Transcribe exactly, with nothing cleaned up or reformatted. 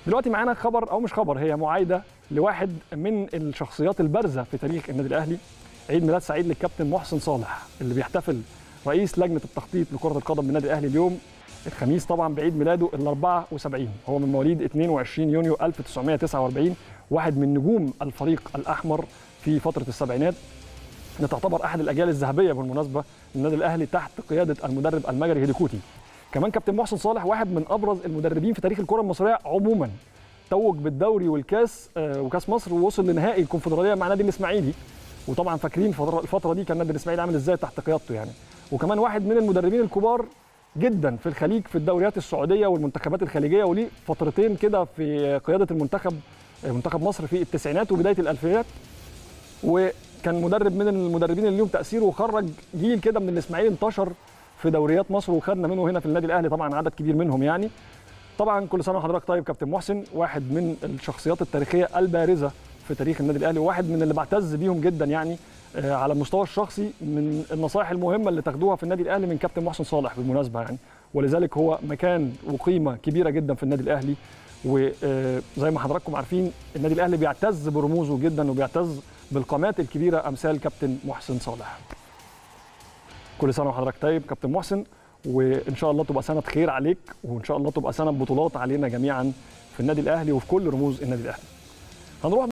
دلوقتي معانا خبر او مش خبر، هي معايده لواحد من الشخصيات البارزه في تاريخ النادي الاهلي. عيد ميلاد سعيد للكابتن محسن صالح اللي بيحتفل رئيس لجنه التخطيط لكره القدم بالنادي الاهلي اليوم الخميس طبعا بعيد ميلاده ال أربعة وسبعين. هو من مواليد اثنين وعشرين يونيو ألف وتسعمائة وتسعة وأربعين، واحد من نجوم الفريق الاحمر في فتره السبعينات، اللي تعتبر احد الاجيال الذهبيه بالمناسبه للنادي الاهلي تحت قياده المدرب المجري هيديكوتي. كمان كابتن محسن صالح واحد من ابرز المدربين في تاريخ الكره المصريه عموما، توج بالدوري والكاس وكاس مصر ووصل لنهائي الكونفدراليه مع نادي الاسماعيلي، وطبعا فاكرين الفتره دي كان نادي الاسماعيلي عامل ازاي تحت قيادته يعني. وكمان واحد من المدربين الكبار جدا في الخليج في الدوريات السعوديه والمنتخبات الخليجيه، وليه فترتين كده في قياده المنتخب منتخب مصر في التسعينات وبدايه الالفينات، وكان مدرب من المدربين اللي لهم تاثير وخرج جيل كده من الاسماعيلي انتشر في دوريات مصر وخدنا منه هنا في النادي الاهلي طبعا عدد كبير منهم يعني. طبعا كل سنه وحضرتك طيب كابتن محسن، واحد من الشخصيات التاريخيه البارزه في تاريخ النادي الاهلي، وواحد من اللي بعتز بيهم جدا يعني على المستوى الشخصي. من النصائح المهمه اللي تاخدوها في النادي الاهلي من كابتن محسن صالح بالمناسبه يعني، ولذلك هو مكان وقيمه كبيره جدا في النادي الاهلي. وزي ما حضراتكم عارفين النادي الاهلي بيعتز برموزه جدا وبيعتز بالقامات الكبيره امثال كابتن محسن صالح. كل سنه وحضرتك طيب كابتن محسن، وان شاء الله تبقى سنه خير عليك، وان شاء الله تبقى سنه بطولات علينا جميعا في النادي الاهلي وفي كل رموز النادي الاهلي. هنروح